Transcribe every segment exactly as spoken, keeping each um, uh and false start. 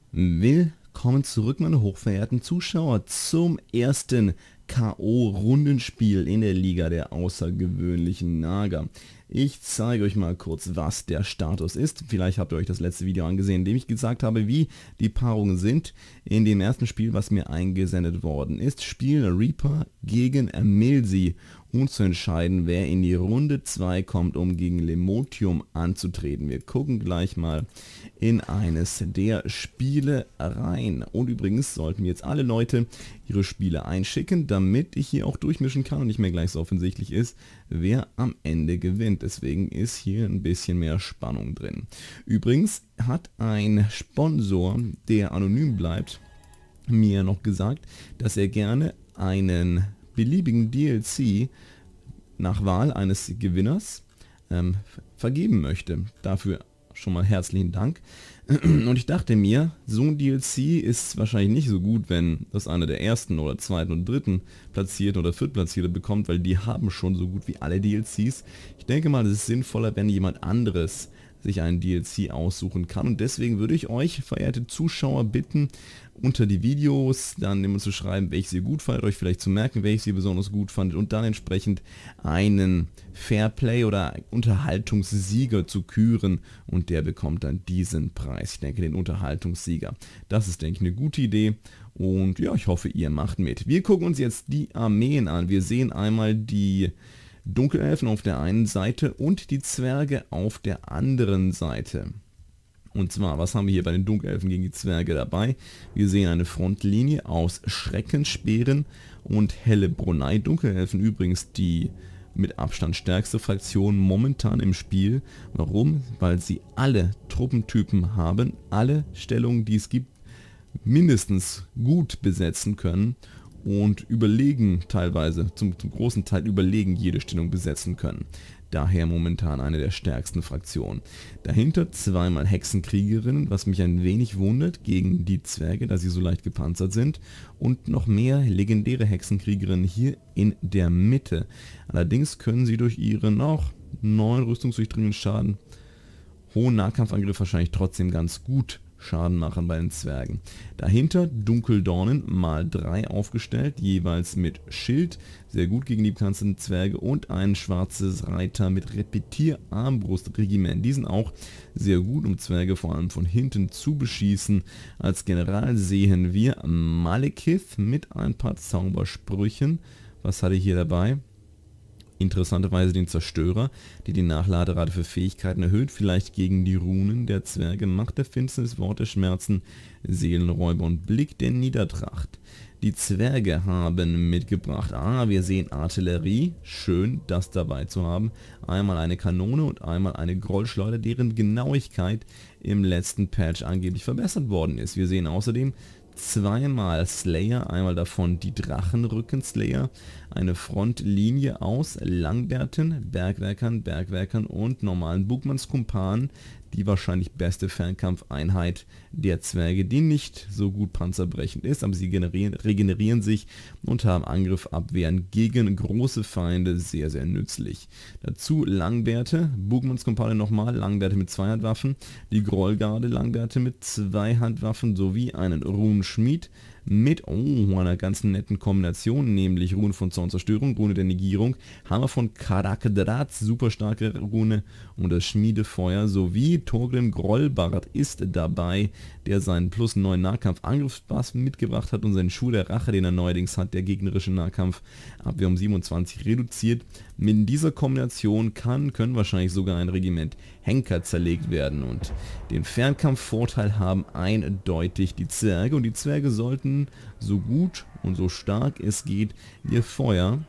Willkommen zurück, meine hochverehrten Zuschauer, zum ersten K O-Rundenspiel in der Liga der außergewöhnlichen Naga. Ich zeige euch mal kurz, was der Status ist. Vielleicht habt ihr euch das letzte Video angesehen, in dem ich gesagt habe, wie die Paarungen sind. In dem ersten Spiel, was mir eingesendet worden ist, spielen Reaper gegen Milzy, um zu entscheiden, wer in die Runde zwei kommt, um gegen Lemotium anzutreten. Wir gucken gleich mal in eines der Spiele rein. Und übrigens sollten jetzt alle Leute ihre Spiele einschicken, damit ich hier auch durchmischen kann und nicht mehr gleich so offensichtlich ist, wer am Ende gewinnt. Deswegen ist hier ein bisschen mehr Spannung drin. Übrigens hat ein Sponsor, der anonym bleibt, mir noch gesagt, dass er gerne einen beliebigen D L C nach Wahl eines Gewinners ähm, vergeben möchte. Dafür schon mal herzlichen Dank. Und ich dachte mir, so ein D L C ist wahrscheinlich nicht so gut, wenn das einer der ersten oder zweiten und dritten Platzierten oder viertplatzierte bekommt, weil die haben schon so gut wie alle D L Cs. Ich denke mal, es ist sinnvoller, wenn jemand anderes sich einen D L C aussuchen kann, und deswegen würde ich euch, verehrte Zuschauer, bitten, unter die Videos dann immer zu schreiben, welches ihr gut fandet, euch vielleicht zu merken, welches ihr besonders gut fandet, und dann entsprechend einen Fairplay oder Unterhaltungssieger zu küren, und der bekommt dann diesen Preis. Ich denke, den Unterhaltungssieger. Das ist, denke ich, eine gute Idee, und ja, ich hoffe, ihr macht mit. Wir gucken uns jetzt die Armeen an. Wir sehen einmal die Dunkelelfen auf der einen Seite und die Zwerge auf der anderen Seite. Und zwar, was haben wir hier bei den Dunkelelfen gegen die Zwerge dabei? Wir sehen eine Frontlinie aus Schreckensspeeren und Hellebrunei. Dunkelelfen übrigens die mit Abstand stärkste Fraktion momentan im Spiel. Warum? Weil sie alle Truppentypen haben, alle Stellungen, die es gibt, mindestens gut besetzen können und überlegen teilweise, zum, zum großen Teil überlegen jede Stellung besetzen können. Daher momentan eine der stärksten Fraktionen. Dahinter zweimal Hexenkriegerinnen, was mich ein wenig wundert, gegen die Zwerge, da sie so leicht gepanzert sind. Und noch mehr legendäre Hexenkriegerinnen hier in der Mitte. Allerdings können sie durch ihren auch neuen rüstungsdurchdringenden Schaden, hohen Nahkampfangriff wahrscheinlich trotzdem ganz gut Schaden machen bei den Zwergen. Dahinter Dunkeldornen mal drei aufgestellt, jeweils mit Schild, sehr gut gegen die bekannteten Zwerge, und ein schwarzes Reiter mit Repetier-Armbrustregiment. Die sind auch sehr gut, um Zwerge vor allem von hinten zu beschießen. Als General sehen wir Malekith mit ein paar Zaubersprüchen. Was hatte ich hier dabei? Interessanterweise den Zerstörer, die die Nachladerate für Fähigkeiten erhöht, vielleicht gegen die Runen der Zwerge, Macht der Finsternis, Wort der Schmerzen, Seelenräuber und Blick der Niedertracht. Die Zwerge haben mitgebracht, ah, wir sehen Artillerie, schön das dabei zu haben, einmal eine Kanone und einmal eine Grollschleuder, deren Genauigkeit im letzten Patch angeblich verbessert worden ist. Wir sehen außerdem zweimal Slayer, einmal davon die Drachenrücken-Slayer, eine Frontlinie aus Langbärten, Bergwerkern, Bergwerkern und normalen Bugmannskumpanen, die wahrscheinlich beste Fernkampfeinheit der Zwerge, die nicht so gut panzerbrechend ist, aber sie generieren, regenerieren sich und haben Angriff, Abwehren gegen große Feinde, sehr, sehr nützlich. Dazu Langbärte, Bugmannskumpane nochmal, Langbärte mit Zweihandwaffen, die Grollgarde, Langbärte mit Zweihandwaffen sowie einen Runenschmied mit oh, einer ganz netten Kombination, nämlich Rune von Zornzerstörung, Rune der Negierung, Hammer von Karakdrat, super starke Rune, und das Schmiedefeuer sowie Thorgrim Grollbart ist dabei, der seinen plus neun Nahkampf-Angriffspass mitgebracht hat und seinen Schuh der Rache, den er neuerdings hat, der gegnerische Nahkampfabwehr um siebenundzwanzig reduziert. Mit dieser Kombination kann, können wahrscheinlich sogar ein Regiment Henker zerlegt werden, und den Fernkampfvorteil haben eindeutig die Zwerge, und die Zwerge sollten so gut und so stark es geht ihr Feuer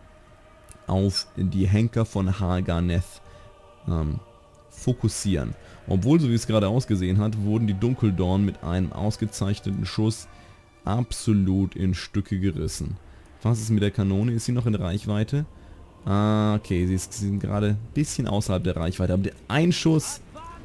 auf die Henker von Harganeth ähm, fokussieren. Obwohl, so wie es gerade ausgesehen hat, wurden die Dunkeldorn mit einem ausgezeichneten Schuss absolut in Stücke gerissen. Was ist mit der Kanone? Ist sie noch in Reichweite? Ah, okay, sie, ist, sie sind gerade ein bisschen außerhalb der Reichweite, aber der Einschuss...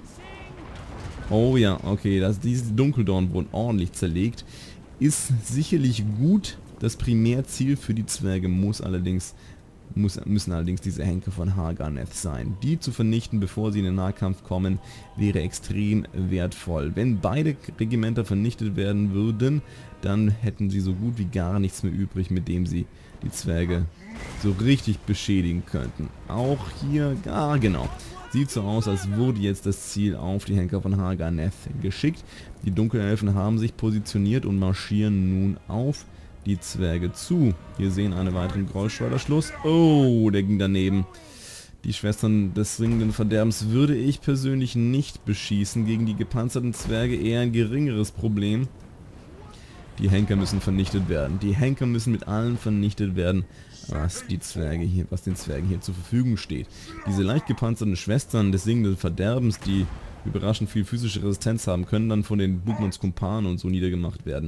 Oh ja, okay, das, diese Dunkeldorn wurden ordentlich zerlegt. Ist sicherlich gut. Das Primärziel für die Zwerge muss allerdings Muss, müssen allerdings diese Henker von Har-Ganeth sein. Die zu vernichten, bevor sie in den Nahkampf kommen, wäre extrem wertvoll. Wenn beide Regimenter vernichtet werden würden, dann hätten sie so gut wie gar nichts mehr übrig, mit dem sie die Zwerge so richtig beschädigen könnten. Auch hier, ah genau, sieht so aus, als wurde jetzt das Ziel auf die Henker von Har-Ganeth geschickt. Die Dunkelelfen haben sich positioniert und marschieren nun auf die Zwerge zu. Wir sehen einen weiteren Grollschleuderschluss. Oh, der ging daneben. Die Schwestern des ringenden Verderbens würde ich persönlich nicht beschießen. Gegen die gepanzerten Zwerge eher ein geringeres Problem. Die Henker müssen vernichtet werden. Die Henker müssen mit allem vernichtet werden, was die Zwerge hier, was den Zwergen hier zur Verfügung steht. Diese leicht gepanzerten Schwestern des singenden Verderbens, die überraschend viel physische Resistenz haben, können dann von den Bugmans Kumpanen und so niedergemacht werden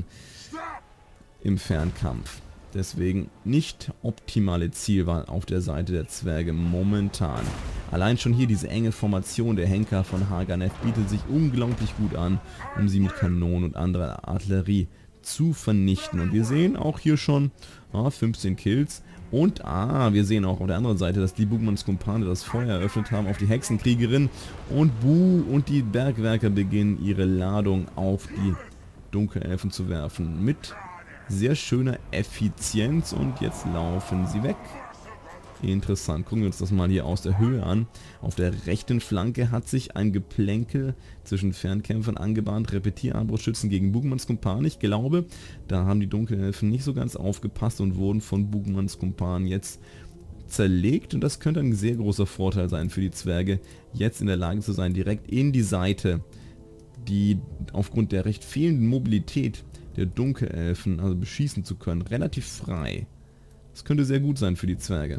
im Fernkampf. Deswegen nicht optimale Zielwahl auf der Seite der Zwerge momentan. Allein schon hier diese enge Formation der Henker von Har-Ganeth bietet sich unglaublich gut an, um sie mit Kanonen und anderer Artillerie zu vernichten. Und wir sehen auch hier schon ah, fünfzehn Kills. Und ah, wir sehen auch auf der anderen Seite, dass die Bugmans Kumpane das Feuer eröffnet haben auf die Hexenkriegerin. Und Bu und die Bergwerker beginnen ihre Ladung auf die Dunkelelfen zu werfen. Mit sehr schöner Effizienz und jetzt laufen sie weg. Interessant, gucken wir uns das mal hier aus der Höhe an. Auf der rechten Flanke hat sich ein Geplänkel zwischen Fernkämpfern angebahnt. Repetierarmbrustschützen gegen Bugmans Kumpanen. Ich glaube, da haben die Dunkelelfen nicht so ganz aufgepasst und wurden von Bugmans Kumpanen jetzt zerlegt. Und das könnte ein sehr großer Vorteil sein für die Zwerge, jetzt in der Lage zu sein, direkt in die Seite, die aufgrund der recht fehlenden Mobilität der Dunkelelfen also beschießen zu können. Relativ frei. Das könnte sehr gut sein für die Zwerge.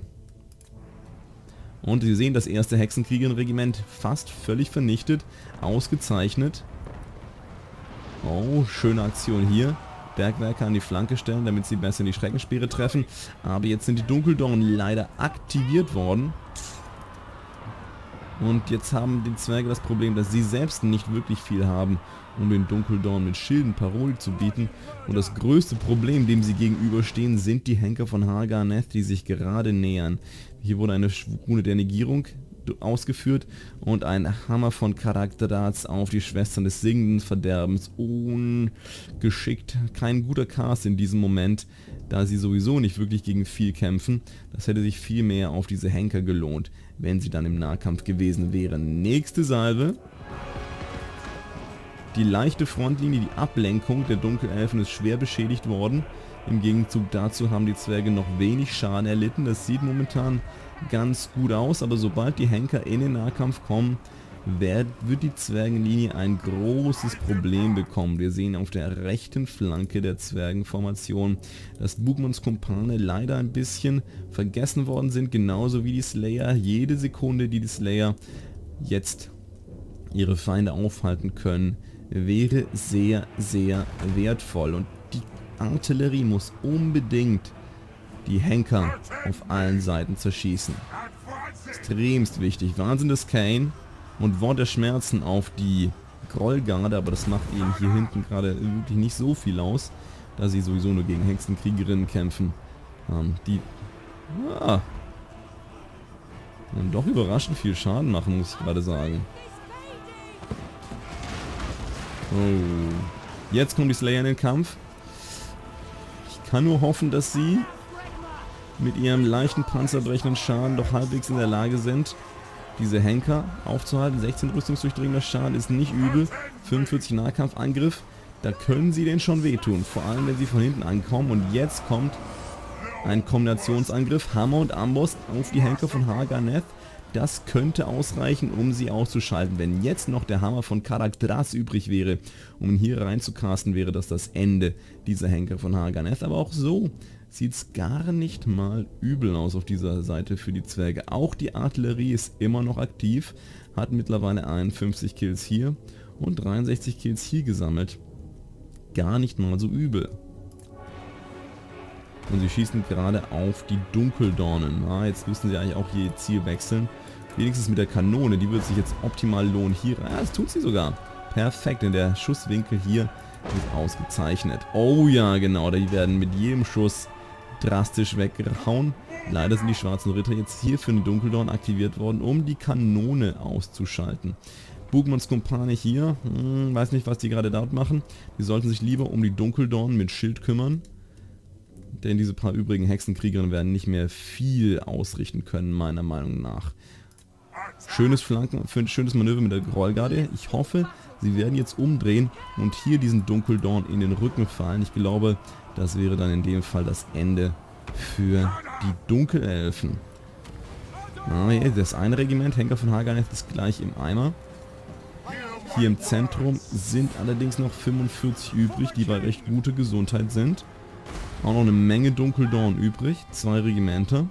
Und Sie sehen das erste Hexenkriegerin-Regiment fast völlig vernichtet. Ausgezeichnet. Oh, schöne Aktion hier. Bergwerker an die Flanke stellen, damit sie besser in die Schreckenspeere treffen. Aber jetzt sind die Dunkeldornen leider aktiviert worden. Und jetzt haben die Zwerge das Problem, dass sie selbst nicht wirklich viel haben, um den Dunkeldorn mit Schilden Paroli zu bieten. Und das größte Problem, dem sie gegenüberstehen, sind die Henker von Har-Ganeth, die sich gerade nähern. Hier wurde eine Rune der Negierung ausgeführt und ein Hammer von Karakterdarts auf die Schwestern des singenden Verderbens. Ungeschickt. Kein guter Cast in diesem Moment, da sie sowieso nicht wirklich gegen viel kämpfen. Das hätte sich viel mehr auf diese Henker gelohnt, wenn sie dann im Nahkampf gewesen wären. Nächste Salve. Die leichte Frontlinie, die Ablenkung der Dunkelelfen ist schwer beschädigt worden. Im Gegenzug dazu haben die Zwerge noch wenig Schaden erlitten. Das sieht momentan ganz gut aus, aber sobald die Henker in den Nahkampf kommen, wird, wird die Zwergenlinie ein großes Problem bekommen. Wir sehen auf der rechten Flanke der Zwergenformation, dass Bugmans Kumpane leider ein bisschen vergessen worden sind, genauso wie die Slayer. Jede Sekunde, die die Slayer jetzt ihre Feinde aufhalten können, wäre sehr, sehr wertvoll. Und die Artillerie muss unbedingt die Henker auf allen Seiten zerschießen. Extremst wichtig. Wahnsinn des Kane und Wort der Schmerzen auf die Grollgarde, aber das macht ihnen hier hinten gerade wirklich nicht so viel aus, da sie sowieso nur gegen Hexenkriegerinnen kämpfen. Ähm, die ah, und doch überraschend viel Schaden machen, muss ich gerade sagen. Oh. Jetzt kommen die Slayer in den Kampf. Ich kann nur hoffen, dass sie mit ihrem leichten panzerbrechenden Schaden doch halbwegs in der Lage sind, diese Henker aufzuhalten. sechzehn rüstungsdurchdringender Schaden ist nicht übel. fünfundvierzig Nahkampfangriff. Da können sie denen schon wehtun. Vor allem, wenn sie von hinten ankommen. Und jetzt kommt ein Kombinationsangriff. Hammer und Amboss auf die Henker von Har-Ganeth. Das könnte ausreichen, um sie auszuschalten. Wenn jetzt noch der Hammer von Karak-Dras übrig wäre, um ihn hier reinzucasten, wäre das das Ende dieser Henker von Har-Ganeth. Aber auch so sieht es gar nicht mal übel aus auf dieser Seite für die Zwerge. Auch die Artillerie ist immer noch aktiv, hat mittlerweile einundfünfzig Kills hier und dreiundsechzig Kills hier gesammelt. Gar nicht mal so übel. Und sie schießen gerade auf die Dunkeldornen. Ah, jetzt müssen sie eigentlich auch ihr Ziel wechseln. Wenigstens mit der Kanone, die wird sich jetzt optimal lohnen. Hier, ja, das tut sie sogar. Perfekt, denn der Schusswinkel hier ist ausgezeichnet. Oh ja, genau, die werden mit jedem Schuss drastisch weggehauen. Leider sind die schwarzen Ritter jetzt hier für den Dunkeldorn aktiviert worden, um die Kanone auszuschalten. Bugmans Kumpane hier, hm, weiß nicht, was die gerade dort machen. Die sollten sich lieber um die Dunkeldorn mit Schild kümmern. Denn diese paar übrigen Hexenkriegerinnen werden nicht mehr viel ausrichten können, meiner Meinung nach. Schönes Flanken, schönes Manöver mit der Grollgarde. Ich hoffe, sie werden jetzt umdrehen und hier diesen Dunkeldorn in den Rücken fallen. Ich glaube, das wäre dann in dem Fall das Ende für die Dunkelelfen. Ah, ja, das eine Regiment, Henker von Haganeth, ist gleich im Eimer. Hier im Zentrum sind allerdings noch fünfundvierzig übrig, die bei recht guter Gesundheit sind. Auch noch eine Menge Dunkeldorn übrig, zwei Regimenter.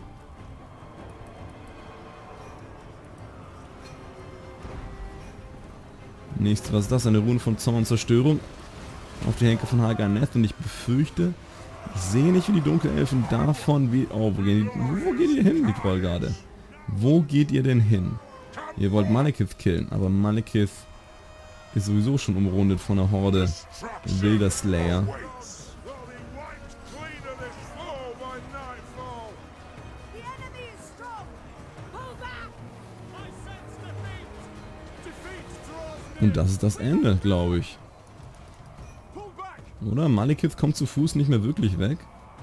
Nächstes, was ist das? Eine Rune von Zorn und Zerstörung auf die Henker von Haganeth und ich befürchte, ich sehe nicht, wie die Dunkelelfen davon wie... Oh, wo, gehen die, wo geht ihr hin, die Trollgarde? Wo geht ihr denn hin? Ihr wollt Malekith killen, aber Malekith ist sowieso schon umrundet von einer Horde wilder Slayer. Und das ist das Ende, glaube ich. Oder? Malekith kommt zu Fuß nicht mehr wirklich weg.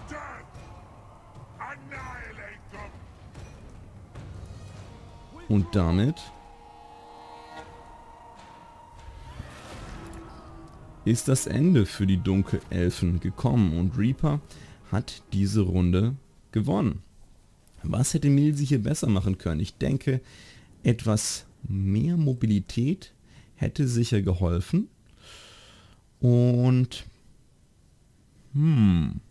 Und damit ist das Ende für die Dunkelelfen gekommen und Reaper hat diese Runde gewonnen. Was hätte Milsi hier besser machen können? Ich denke, etwas mehr Mobilität hätte sicher geholfen. Und hm.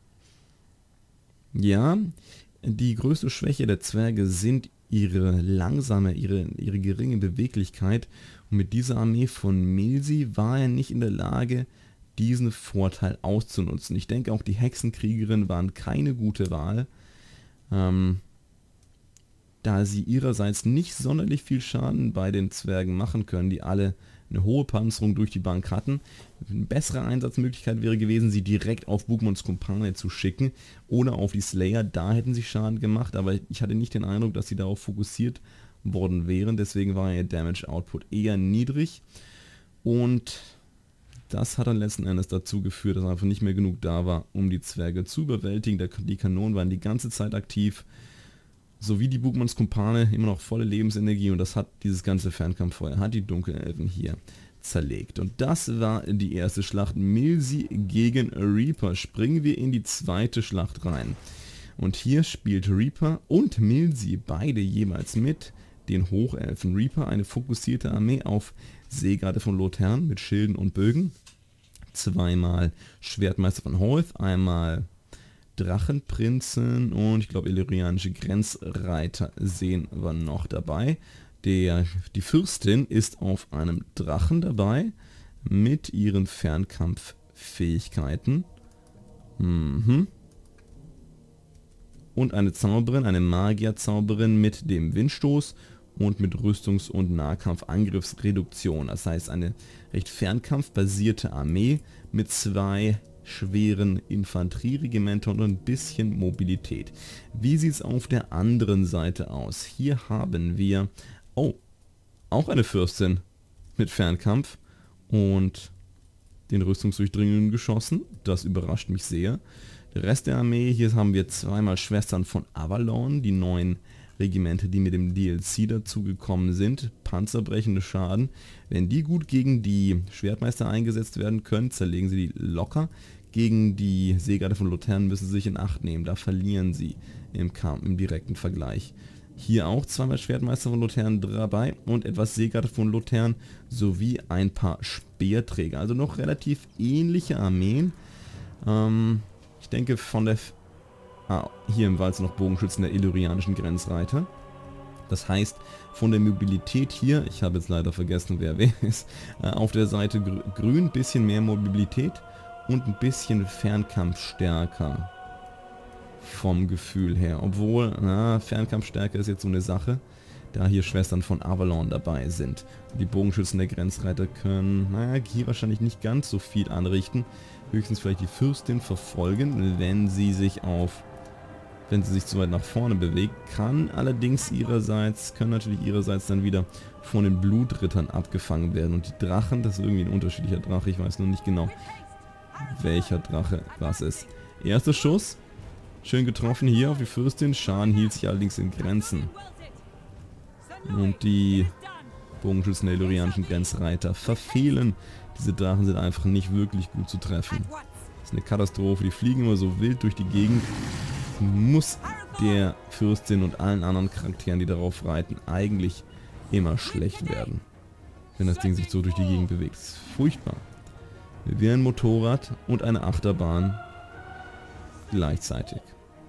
Ja, die größte Schwäche der Zwerge sind ihre langsame, ihre, ihre geringe Beweglichkeit. Und mit dieser Armee von Milsi war er nicht in der Lage, diesen Vorteil auszunutzen. Ich denke auch, die Hexenkriegerinnen waren keine gute Wahl, ähm, da sie ihrerseits nicht sonderlich viel Schaden bei den Zwergen machen können, die alle eine hohe Panzerung durch die Bank hatten. Eine bessere Einsatzmöglichkeit wäre gewesen, sie direkt auf Bugmans Kumpane zu schicken oder auf die Slayer. Da hätten sie Schaden gemacht, aber ich hatte nicht den Eindruck, dass sie darauf fokussiert worden wären. Deswegen war ihr Damage Output eher niedrig. Und das hat dann letzten Endes dazu geführt, dass einfach nicht mehr genug da war, um die Zwerge zu überwältigen. Die Kanonen waren die ganze Zeit aktiv. Sowie die Bugmans Kumpane immer noch volle Lebensenergie und das hat dieses ganze Fernkampffeuer, hat die Dunkelelfen hier zerlegt. Und das war die erste Schlacht, Milsi gegen Reaper. Springen wir in die zweite Schlacht rein. Und hier spielt Reaper und Milsi beide jeweils mit den Hochelfen. Reaper, eine fokussierte Armee auf Seegarde von Lothern mit Schilden und Bögen. Zweimal Schwertmeister von Hoth, einmal Drachenprinzen und ich glaube illyrianische Grenzreiter sehen wir noch dabei. Der, die Fürstin ist auf einem Drachen dabei mit ihren Fernkampffähigkeiten. Mhm. Und eine Zauberin, eine Magierzauberin mit dem Windstoß und mit Rüstungs- und Nahkampfangriffsreduktion. Das heißt eine recht fernkampfbasierte Armee mit zwei schweren Infanterieregimentern und ein bisschen Mobilität. Wie sieht es auf der anderen Seite aus? Hier haben wir, oh, auch eine Fürstin mit Fernkampf und den rüstungsdurchdringenden Geschossen. Das überrascht mich sehr. Der Rest der Armee, hier haben wir zweimal Schwestern von Avalon, die neuen Regimente, die mit dem D L C dazugekommen sind. Panzerbrechende Schaden. Wenn die gut gegen die Schwertmeister eingesetzt werden können, zerlegen sie die locker. Gegen die Seegarde von Lothern müssen sie sich in Acht nehmen. Da verlieren sie im Kampf, im direkten Vergleich. Hier auch zweimal Schwertmeister von Lothern dabei und etwas Seegarde von Lothern sowie ein paar Speerträger. Also noch relativ ähnliche Armeen. Ähm, ich denke von der... F ah, hier im Wald sind noch Bogenschützen der illyrianischen Grenzreiter. Das heißt, von der Mobilität hier, ich habe jetzt leider vergessen, wer wer ist, äh, auf der Seite gr grün, bisschen mehr Mobilität und ein bisschen Fernkampfstärker vom Gefühl her. Obwohl, na, Fernkampfstärke ist jetzt so eine Sache, da hier Schwestern von Avalon dabei sind. Die Bogenschützen der Grenzreiter können, naja, hier wahrscheinlich nicht ganz so viel anrichten. Höchstens vielleicht die Fürstin verfolgen, wenn sie sich auf wenn sie sich zu weit nach vorne bewegt. Kann allerdings ihrerseits, können natürlich ihrerseits dann wieder von den Blutrittern abgefangen werden. Und die Drachen, das ist irgendwie ein unterschiedlicher Drache, ich weiß nur nicht genau, welcher Drache was ist. Erster Schuss, schön getroffen hier auf die Fürstin. Schaden hielt sich allerdings in Grenzen. Und die Bogenschützen der illyrianischen Grenzreiter verfehlen. Diese Drachen sind einfach nicht wirklich gut zu treffen. Das ist eine Katastrophe, die fliegen immer so wild durch die Gegend. Muss der Fürstin und allen anderen Charakteren, die darauf reiten, eigentlich immer schlecht werden. Wenn das Ding sich so durch die Gegend bewegt. Das ist furchtbar. Wie ein Motorrad und eine Achterbahn gleichzeitig.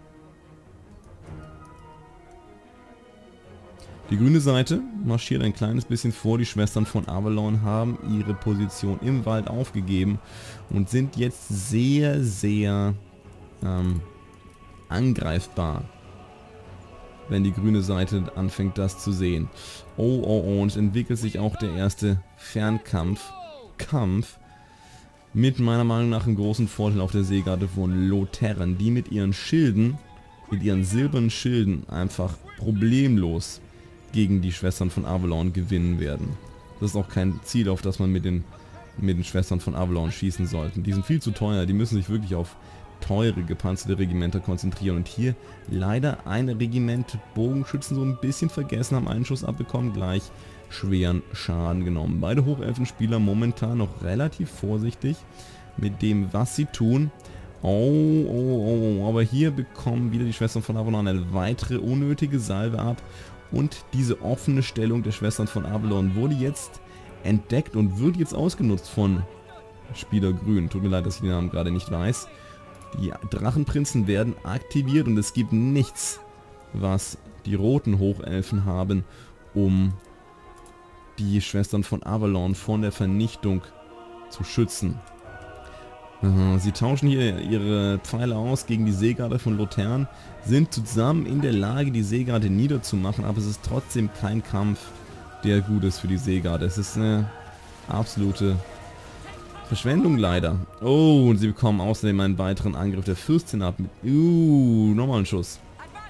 Die grüne Seite marschiert ein kleines bisschen vor. Die Schwestern von Avalon haben ihre Position im Wald aufgegeben und sind jetzt sehr, sehr ähm, angreifbar, wenn die grüne Seite anfängt, das zu sehen. Oh, oh, oh, und es entwickelt sich auch der erste Fernkampf. Kampf mit meiner Meinung nach einem großen Vorteil auf der Seegarde von Lotern, die mit ihren Schilden, mit ihren silbernen Schilden einfach problemlos gegen die Schwestern von Avalon gewinnen werden. Das ist auch kein Ziel, auf das man mit den, mit den Schwestern von Avalon schießen sollte. Die sind viel zu teuer, die müssen sich wirklich auf teure gepanzerte Regimenter konzentrieren. Und hier leider ein Regiment Bogenschützen so ein bisschen vergessen, haben einen Schuss abbekommen, gleich schweren Schaden genommen. Beide Hochelfenspieler momentan noch relativ vorsichtig mit dem, was sie tun. Oh, oh, oh, aber hier bekommen wieder die Schwestern von Avalon eine weitere unnötige Salve ab. Und diese offene Stellung der Schwestern von Avalon wurde jetzt entdeckt und wird jetzt ausgenutzt von Spieler Grün. Tut mir leid, dass ich den Namen gerade nicht weiß. Die Drachenprinzen werden aktiviert und es gibt nichts, was die roten Hochelfen haben, um die Schwestern von Avalon von der Vernichtung zu schützen. Sie tauschen hier ihre Pfeile aus gegen die Seegarde von Lotern, sind zusammen in der Lage, die Seegarde niederzumachen, aber es ist trotzdem kein Kampf, der gut ist für die Seegarde. Es ist eine absolute Verschwendung leider. Oh, und sie bekommen außerdem einen weiteren Angriff der Fürstin ab. Uh, nochmal ein Schuss.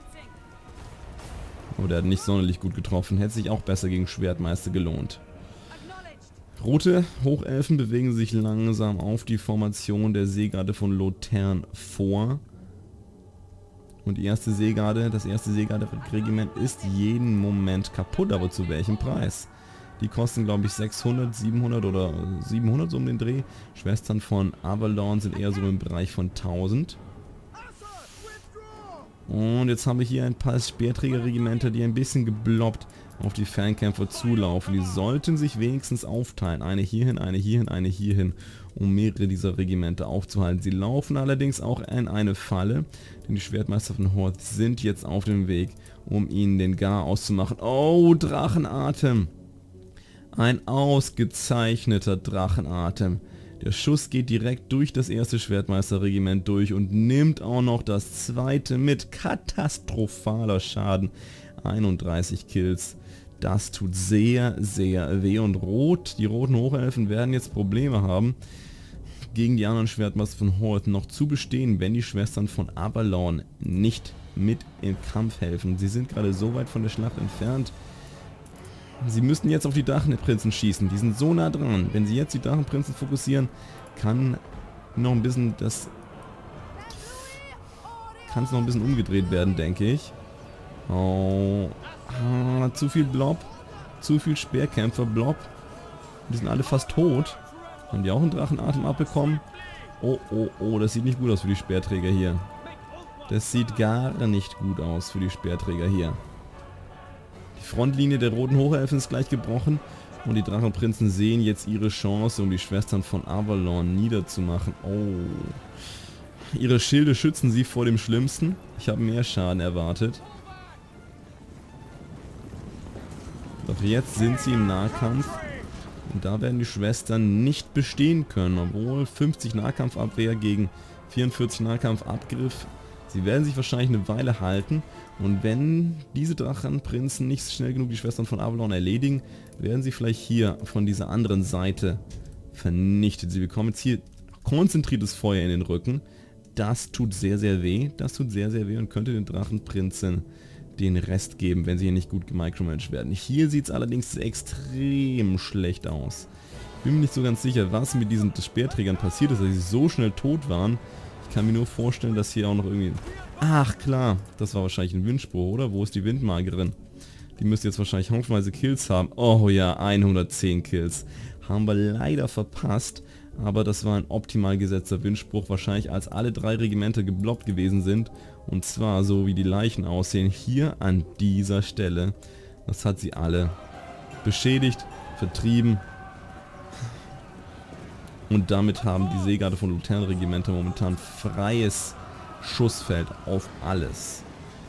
Aber der hat nicht sonderlich gut getroffen. Hätte sich auch besser gegen Schwertmeister gelohnt. Rote Hochelfen bewegen sich langsam auf die Formation der Seegarde von Lotern vor. Und die erste Seegarde, das erste Seegarde-Regiment ist jeden Moment kaputt, aber zu welchem Preis? Die kosten, glaube ich, sechshundert, siebenhundert oder siebenhundert so um den Dreh. Schwestern von Avalon sind eher so im Bereich von tausend. Und jetzt haben wir hier ein paar Speerträgerregimenter, die ein bisschen gebloppt auf die Fernkämpfer zulaufen. Die sollten sich wenigstens aufteilen. Eine hierhin, eine hierhin, eine hierhin, um mehrere dieser Regimenter aufzuhalten. Sie laufen allerdings auch in eine Falle, denn die Schwertmeister von Hort sind jetzt auf dem Weg, um ihnen den Gar auszumachen. Oh, Drachenatem! Ein ausgezeichneter Drachenatem. Der Schuss geht direkt durch das erste Schwertmeisterregiment durch und nimmt auch noch das zweite mit katastrophaler Schaden. einunddreißig Kills. Das tut sehr, sehr weh. Und Rot, die roten Hochelfen werden jetzt Probleme haben, gegen die anderen Schwertmeister von Hort noch zu bestehen, wenn die Schwestern von Avalon nicht mit im Kampf helfen. Sie sind gerade so weit von der Schlacht entfernt. Sie müssen jetzt auf die Drachenprinzen schießen. Die sind so nah dran. Wenn sie jetzt die Drachenprinzen fokussieren, kann noch ein bisschen das... kann es noch ein bisschen umgedreht werden, denke ich. Oh, ah, zu viel Blob. Zu viel Speerkämpfer Blob. Die sind alle fast tot. Haben die auch einen Drachenatem abbekommen? Oh, oh, oh, das sieht nicht gut aus für die Speerträger hier. Das sieht gar nicht gut aus für die Speerträger hier. Die Frontlinie der roten Hochelfen ist gleich gebrochen und die Drachenprinzen sehen jetzt ihre Chance, um die Schwestern von Avalon niederzumachen. Oh. Ihre Schilde schützen sie vor dem Schlimmsten. Ich habe mehr Schaden erwartet. Doch jetzt sind sie im Nahkampf und da werden die Schwestern nicht bestehen können, obwohl fünfzig Nahkampfabwehr gegen vierundvierzig Nahkampfabgriff. Sie werden sich wahrscheinlich eine Weile halten und wenn diese Drachenprinzen nicht schnell genug die Schwestern von Avalon erledigen, werden sie vielleicht hier von dieser anderen Seite vernichtet. Sie bekommen jetzt hier konzentriertes Feuer in den Rücken. das tut sehr, sehr weh. Das tut sehr, sehr weh und könnte den Drachenprinzen den Rest geben, wenn sie hier nicht gut gemicromanaged werden. Hier sieht es allerdings extrem schlecht aus. Ich bin mir nicht so ganz sicher, was mit diesen Speerträgern passiert ist, dass sie so schnell tot waren. Ich kann mir nur vorstellen, dass hier auch noch irgendwie... Ach klar, das war wahrscheinlich ein Windspruch, oder? Wo ist die Windmagerin? Die müsste jetzt wahrscheinlich haufenweise Kills haben. Oh ja, hundertzehn Kills. Haben wir leider verpasst. Aber das war ein optimal gesetzter Windspruch, wahrscheinlich als alle drei Regimenter gebloppt gewesen sind. Und zwar so wie die Leichen aussehen, hier an dieser Stelle. Das hat sie alle beschädigt, vertrieben. Und damit haben die Seegarde von Luternregimenter momentan freies Schussfeld auf alles.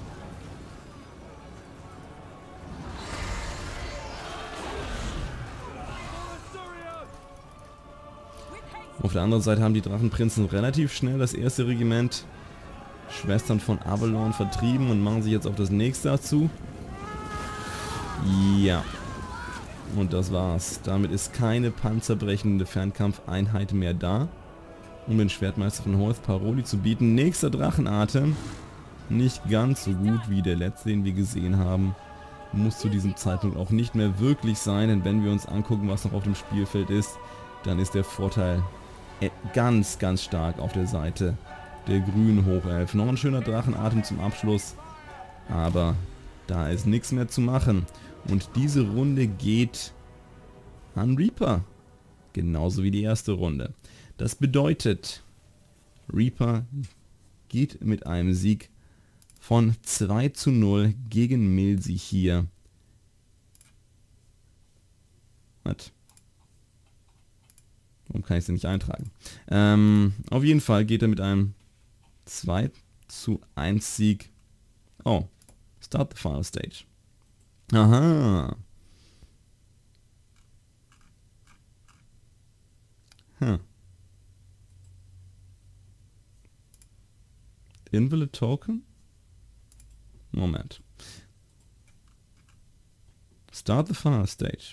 Auf der anderen Seite haben die Drachenprinzen relativ schnell das erste Regiment Schwestern von Avalon vertrieben und machen sich jetzt auf das nächste dazu. Ja. Und das war's. Damit ist keine panzerbrechende Fernkampfeinheit mehr da, um den Schwertmeister von Hoth Paroli zu bieten. Nächster Drachenatem. Nicht ganz so gut wie der letzte, den wir gesehen haben. Muss zu diesem Zeitpunkt auch nicht mehr wirklich sein, denn wenn wir uns angucken, was noch auf dem Spielfeld ist, dann ist der Vorteil ganz, ganz stark auf der Seite der grünen Hochelfen. Noch ein schöner Drachenatem zum Abschluss, aber da ist nichts mehr zu machen. Und diese Runde geht an Reaper, genauso wie die erste Runde. Das bedeutet, Reaper geht mit einem Sieg von zwei zu null gegen Milsi hier. Was? Warum kann ich es nicht eintragen? Ähm, auf jeden Fall geht er mit einem zwei zu eins Sieg. Oh, start the final stage. Aha. Huh. Invalid Token? Moment. Start the final stage.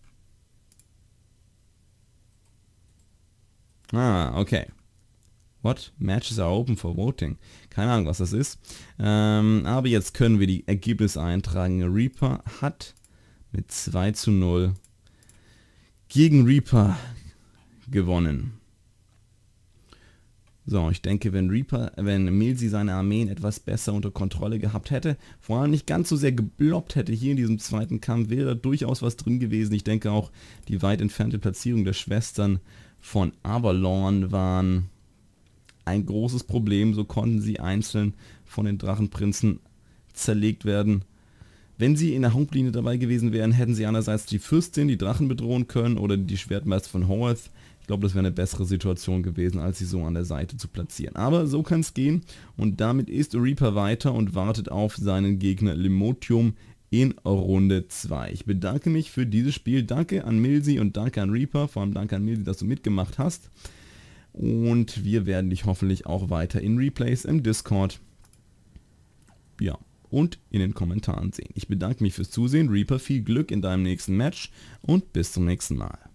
Ah, okay. What? Matches are open for voting. Keine Ahnung, was das ist. Ähm, aber jetzt können wir die Ergebnisse eintragen. Reaper hat mit zwei zu null gegen Reaper gewonnen. So, ich denke, wenn Reaper, wenn Milsi seine Armeen etwas besser unter Kontrolle gehabt hätte, vor allem nicht ganz so sehr gebloppt hätte hier in diesem zweiten Kampf, wäre da durchaus was drin gewesen. Ich denke auch, die weit entfernte Platzierung der Schwestern von Avalon waren ein großes Problem. So konnten sie einzeln von den Drachenprinzen zerlegt werden. Wenn sie in der Hauptlinie dabei gewesen wären, hätten sie einerseits die Fürstin, die Drachen bedrohen können, oder die Schwertmeister von Hoth. Ich glaube, das wäre eine bessere Situation gewesen, als sie so an der Seite zu platzieren. Aber so kann es gehen, und damit ist Reaper weiter und wartet auf seinen Gegner Limotium in Runde zwei. Ich bedanke mich für dieses Spiel. Danke an Milsi und danke an Reaper. Vor allem danke an Milsi, dass du mitgemacht hast. Und wir werden dich hoffentlich auch weiter in Replays im Discord, ja, und in den Kommentaren sehen. Ich bedanke mich fürs Zusehen. Reaper, viel Glück in deinem nächsten Match und bis zum nächsten Mal.